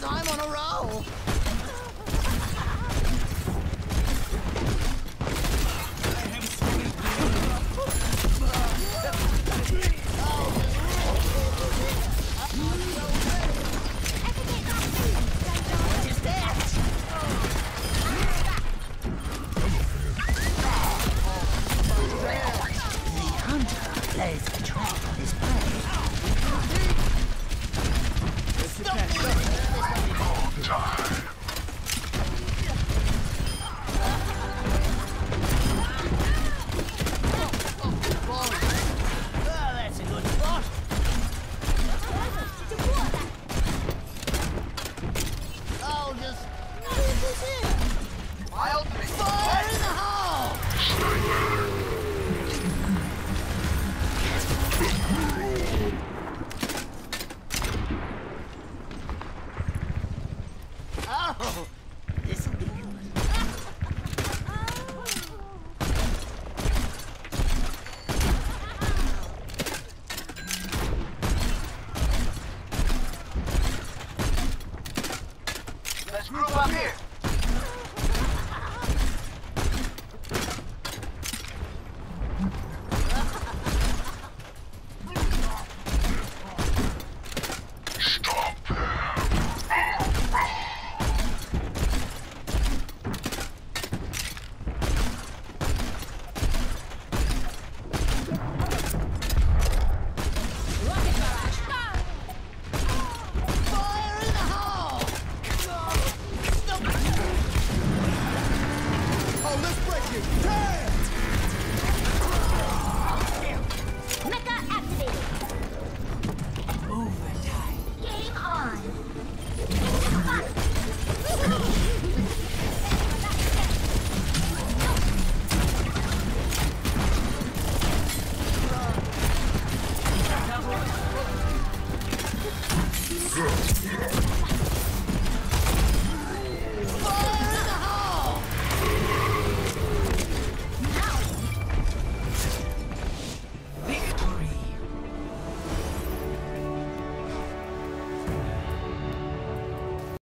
I'm on a roll. Plays a trap on his prey. That's a good spot. I'll just leave this in. My ultimate. Fire in the hole! Oh, this'll be good. Let's group up here.